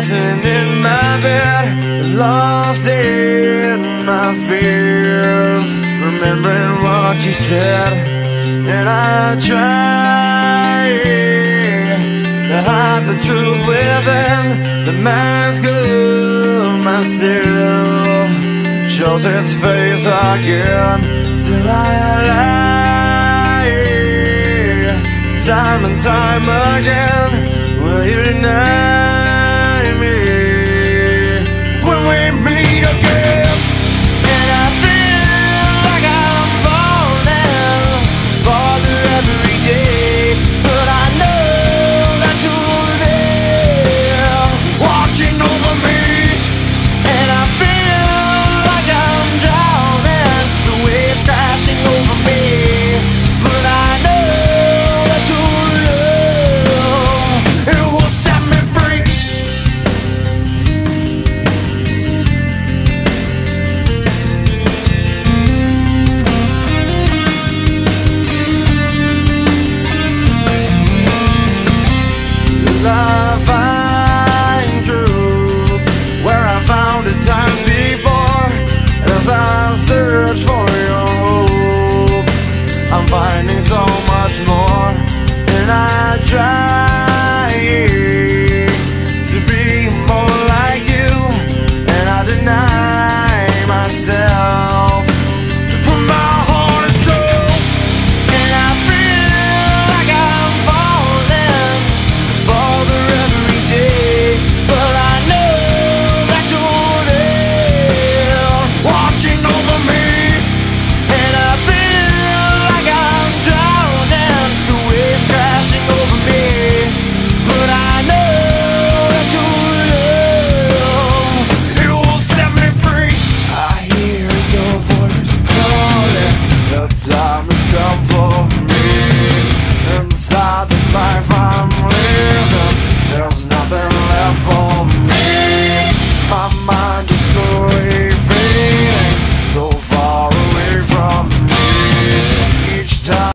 sitting in my bed, lost in my fears, remembering what you said. And I try to hide the truth within. The mask of myself shows its face again. Still I lie, time and time again. Will you deny